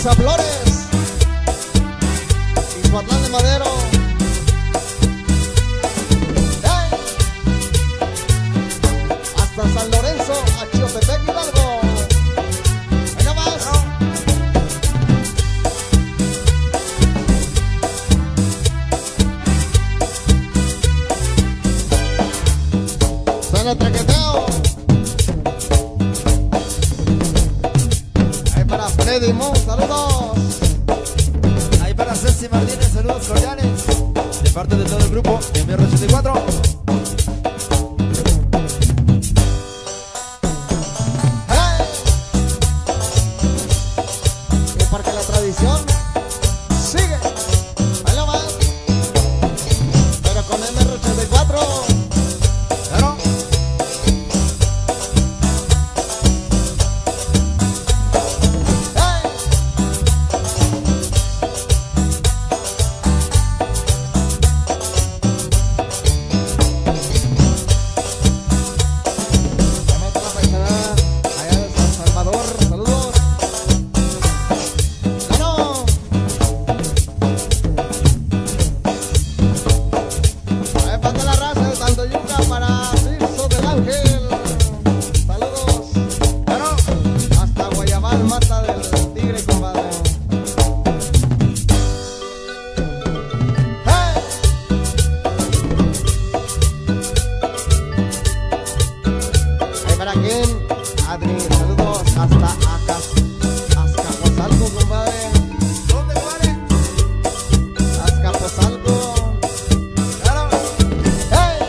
Mesa Flores, Ixhuatlán de Madero. ¡Hey! Hasta San Lorenzo, Achiotepec, Hidalgo. Ahí nomás. Suena el traqueteo. Ahí para Freddy Mo, saludos. Ahí para Ceci Martínez, saludos cordiales de parte de todo el grupo de MR84. ¡Hey! Y porque la tradición sigue. Ahí lo vas. Pero con MR84. Claro. ¡Hey! También para la paisana allá de San Salvador, saludos. ¡Claro! Ahí falta la raza de Santo Yuca para Tirso del Ángel. Saludos. Claro. Hasta Guayabal, Mata del Tigre, compadre. ¡Hey! Ahí para quién, Adri, saludos hasta Azcapotzalco, compadre. ¿Dónde vale? Azcapotzalco. Claro. ¡Hey!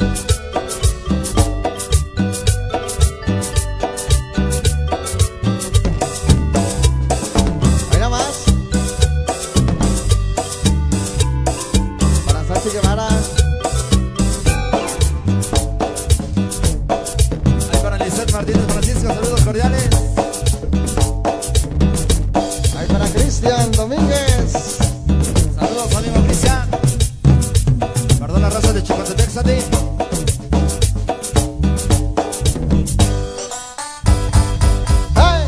Ahí nada más. Para Sachi Guevara. Ahí para Lisette Martínez Francisco, saludos cordiales. Ahí para Cristian Domínguez. Saludos amigo Cristian. Perdón la raza de Chicotepec, Santi. ¡Hey!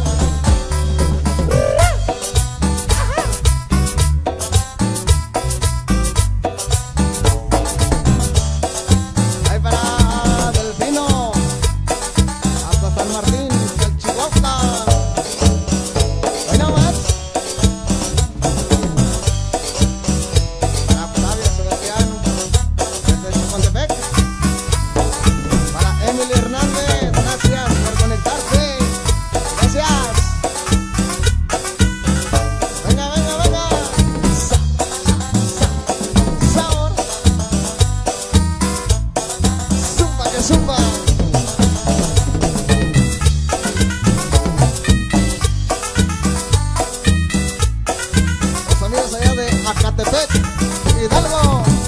Ahí para Delfino. Hasta San Martín, el Chihuahua. Ahí nomás. Para Flavio Sebastián, desde Chicotepec. Para Emily Hernández, gracias por conectarse. Gracias. Venga, venga, venga. Sabor. Zumba que zumba. Los amigos allá de Acatepec, Hidalgo.